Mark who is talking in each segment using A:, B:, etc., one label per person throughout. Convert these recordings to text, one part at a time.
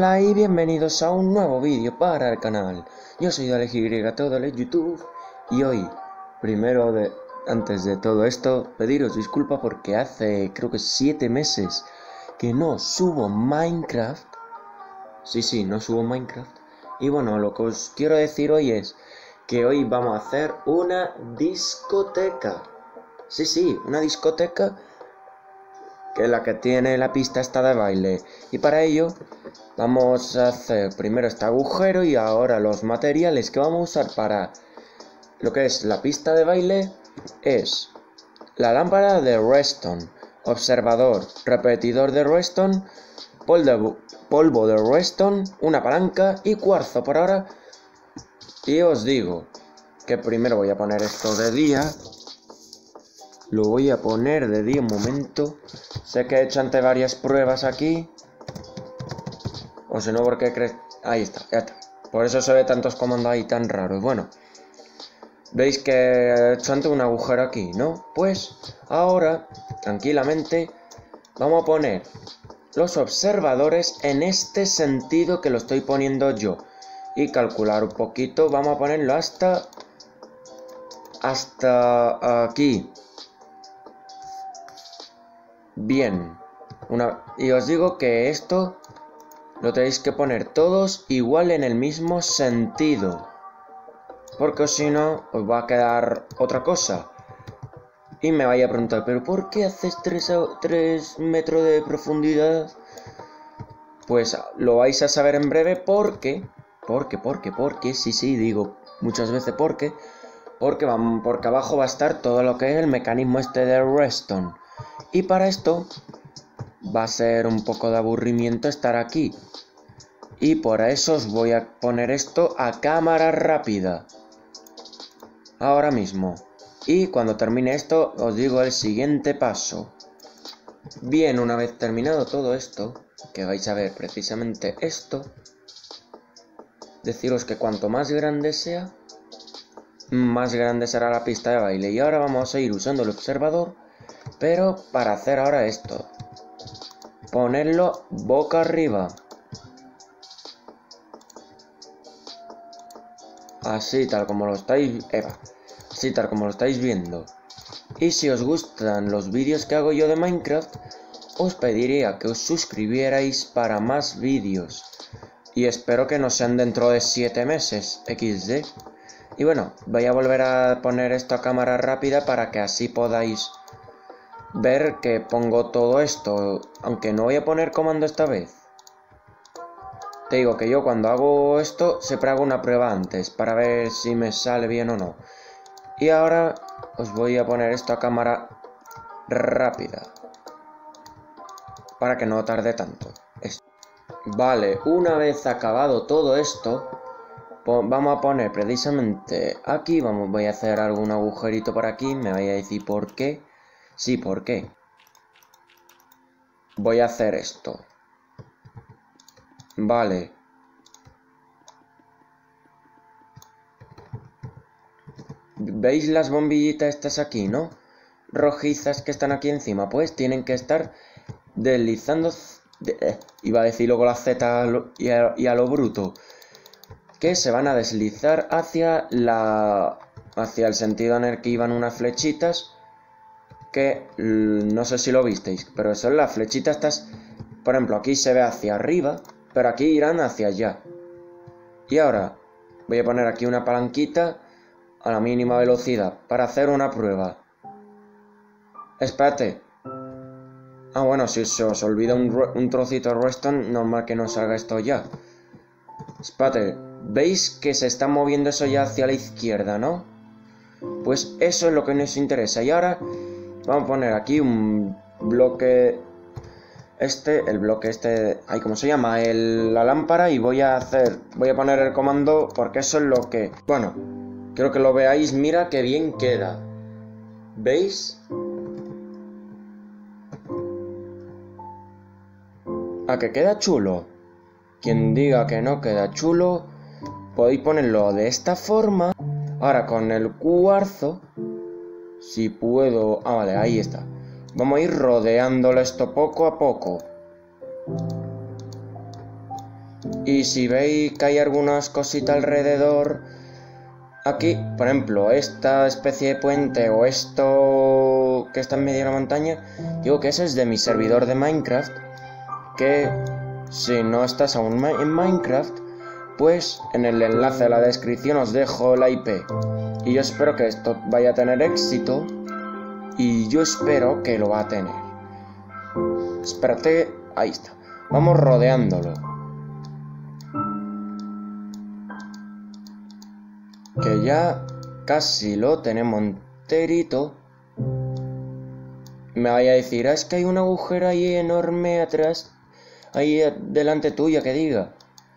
A: Hola y bienvenidos a un nuevo vídeo para el canal. Yo soy DalexY, todo el YouTube, y hoy, antes de todo esto, pediros disculpas porque hace creo que 7 meses que no subo Minecraft. Sí, no subo Minecraft. Y bueno, lo que os quiero decir hoy es que hoy vamos a hacer una discoteca. Sí, una discoteca, que es la que tiene la pista esta de baile. Y para ello vamos a hacer primero este agujero y ahora los materiales que vamos a usar para lo que es la pista de baile es la lámpara de redstone, observador, repetidor de redstone, polvo de redstone, una palanca y cuarzo por ahora. Y os digo que primero voy a poner esto de día. Lo voy a poner de día un momento. Sé que he hecho antes varias pruebas aquí. O si no, porque crees... Ahí está, ya está. Por eso se ve tantos comandos ahí tan raros. Bueno, veis que he hecho antes un agujero aquí, ¿no? Pues ahora, tranquilamente, vamos a poner los observadores en este sentido que lo estoy poniendo yo. Y calcular un poquito, vamos a ponerlo hasta aquí. Bien. Y os digo que esto lo tenéis que poner todos igual en el mismo sentido, porque si no os va a quedar otra cosa. Y me vaya a preguntar, ¿pero por qué haces 3 metros de profundidad? Pues lo vais a saber en breve porque, sí, digo muchas veces porque abajo va a estar todo lo que es el mecanismo este de redstone. Y para esto va a ser un poco de aburrimiento estar aquí. Y por eso os voy a poner esto a cámara rápida. Ahora mismo. Y cuando termine esto os digo el siguiente paso. Bien, una vez terminado todo esto, que vais a ver precisamente esto, deciros que cuanto más grande sea, más grande será la pista de baile. Y ahora vamos a ir usando el observador, pero para hacer ahora esto. Ponerlo boca arriba. Así tal como lo estáis viendo. Y si os gustan los vídeos que hago yo de Minecraft, os pediría que os suscribierais para más vídeos. Y espero que no sean dentro de 7 meses, XD. Y bueno, voy a volver a poner esto a cámara rápida para que así podáis ver que pongo todo esto, aunque no voy a poner comando esta vez. Te digo que yo cuando hago esto siempre hago una prueba antes para ver si me sale bien o no. Y ahora os voy a poner esto a cámara rápida para que no tarde tanto. Vale, una vez acabado todo esto, vamos a poner precisamente aquí, voy a hacer algún agujerito por aquí, me vais a decir por qué. Sí, ¿por qué? Voy a hacer esto. Vale. ¿Veis las bombillitas estas aquí, no? Rojizas que están aquí encima, pues tienen que estar deslizando... iba a decir luego la Z y a lo bruto. Que se van a deslizar hacia el sentido en el que iban unas flechitas. Que no sé si lo visteis, pero son las flechitas estas. Por ejemplo, aquí se ve hacia arriba, pero aquí irán hacia allá. Y ahora voy a poner aquí una palanquita a la mínima velocidad para hacer una prueba. Espérate. Ah, bueno, si se os olvida un trocito de redstone, normal que no salga esto ya. Espérate, ¿veis que se está moviendo eso ya hacia la izquierda, no? Pues eso es lo que nos interesa. Y ahora vamos a poner aquí un bloque... el bloque este... Ay, ¿cómo se llama? La lámpara, y voy a poner el comando porque eso es lo que... Bueno, quiero que lo veáis, mira qué bien queda. ¿Veis? ¿A que queda chulo? Quien diga que no queda chulo, podéis ponerlo de esta forma. Ahora con el cuarzo, si puedo... Ah, vale, ahí está. Vamos a ir rodeándolo esto poco a poco. Y si veis que hay algunas cositas alrededor, aquí, por ejemplo, esta especie de puente o esto que está en medio de la montaña, digo que ese es de mi servidor de Minecraft, que si no estás aún en Minecraft, pues en el enlace a la descripción os dejo la IP. Y yo espero que esto vaya a tener éxito, y yo espero que lo va a tener. Espérate, ahí está. Vamos rodeándolo. Que ya casi lo tenemos enterito. Me vaya a decir, es que hay un agujero ahí enorme atrás, ahí delante tuya, que diga.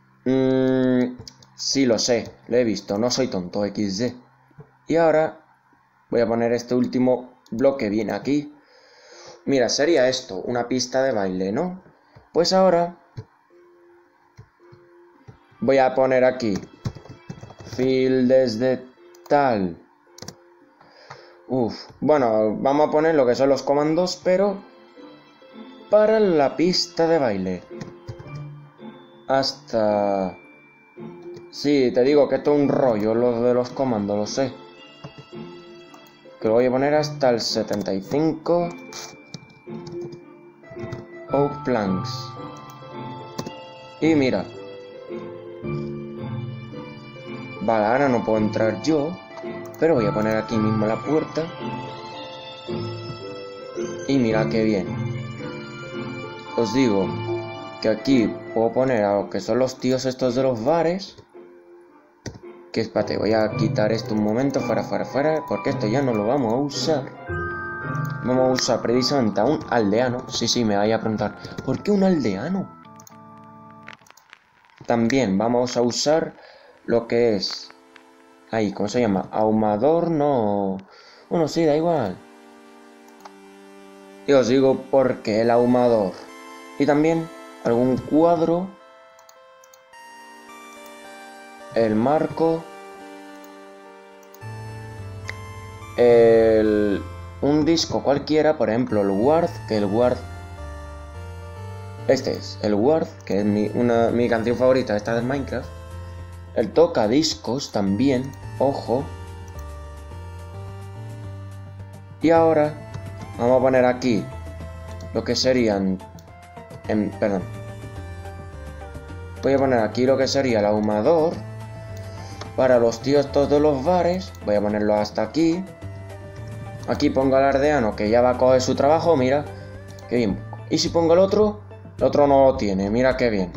A: Sí, lo sé, lo he visto, no soy tonto, XD. Y ahora voy a poner este último bloque bien aquí. Mira, sería esto, una pista de baile, ¿no? Pues ahora voy a poner aquí fill desde tal. Bueno, vamos a poner lo que son los comandos, pero para la pista de baile. Hasta... Sí, te digo que esto es un rollo, lo de los comandos, lo sé. Que lo voy a poner hasta el 75. Oak planks. Y mira. Vale, ahora no puedo entrar yo, pero voy a poner aquí mismo la puerta. Y mira qué bien. Os digo que aquí puedo poner a lo que son los tíos estos de los bares. Que espérate, voy a quitar esto un momento, fuera, porque esto ya no lo vamos a usar. Vamos a usar precisamente a un aldeano. Sí, me vaya a preguntar, ¿por qué un aldeano? También vamos a usar lo que es... Ahí, ¿cómo se llama? Ahumador, no... Bueno, sí, da igual. Y os digo por qué el ahumador. Y también algún cuadro. El marco. Un disco cualquiera, por ejemplo el Ward, que el Ward... Este es el Ward, que es mi canción favorita, esta de Minecraft. El tocadiscos también, ojo. Y ahora vamos a poner aquí lo que serían... perdón. Voy a poner aquí lo que sería el ahumador. Para los tíos todos de los bares. Voy a ponerlo hasta aquí. Aquí pongo al aldeano que ya va a coger su trabajo, mira. Qué bien. Y si pongo el otro no lo tiene, mira qué bien.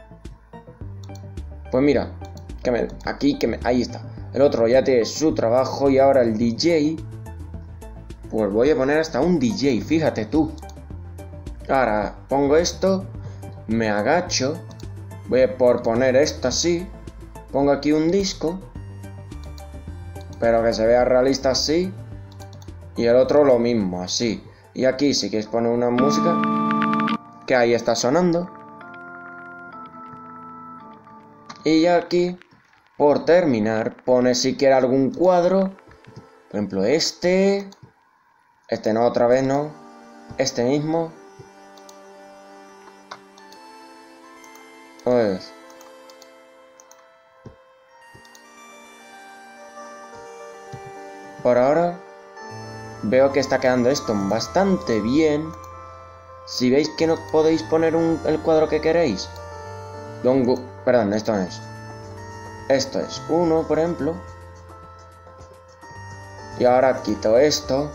A: Pues mira, ahí está. El otro ya tiene su trabajo y ahora el DJ. Pues voy a poner hasta un DJ, fíjate tú. Ahora pongo esto, me agacho. Voy a poner esto así. Pongo aquí un disco. Pero que se vea realista así. Y el otro lo mismo, así. Y aquí si quieres poner una música, que ahí está sonando. Y ya aquí, por terminar, pone si quiere algún cuadro. Por ejemplo este. Este no, otra vez no. Este mismo. Pues... Por ahora veo que está quedando esto bastante bien. Si veis que no podéis poner el cuadro que queréis, perdón, esto no es. Esto es uno, por ejemplo. Y ahora quito esto.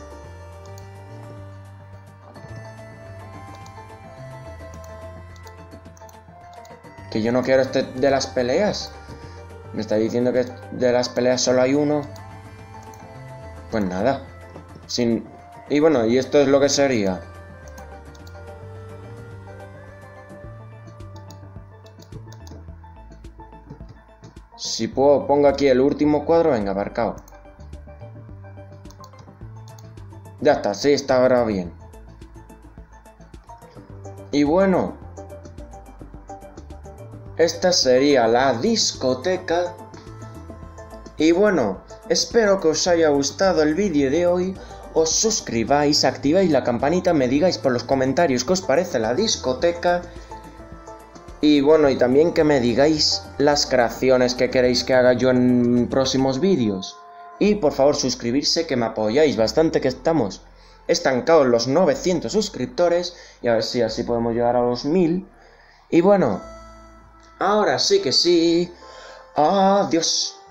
A: Que yo no quiero este de las peleas. Me está diciendo que de las peleas solo hay uno. Pues nada. Y bueno, y esto es lo que sería. Si puedo, pongo aquí el último cuadro. Venga, marcado. Ya está, sí, está ahora bien. Y bueno, esta sería la discoteca. Y bueno, espero que os haya gustado el vídeo de hoy. Os suscribáis, activáis la campanita, me digáis por los comentarios qué os parece la discoteca. Y bueno, y también que me digáis las creaciones que queréis que haga yo en próximos vídeos. Y por favor suscribirse, que me apoyáis bastante, que estamos estancados en los 900 suscriptores. Y a ver si así podemos llegar a los 1000. Y bueno, ahora sí que sí. Adiós.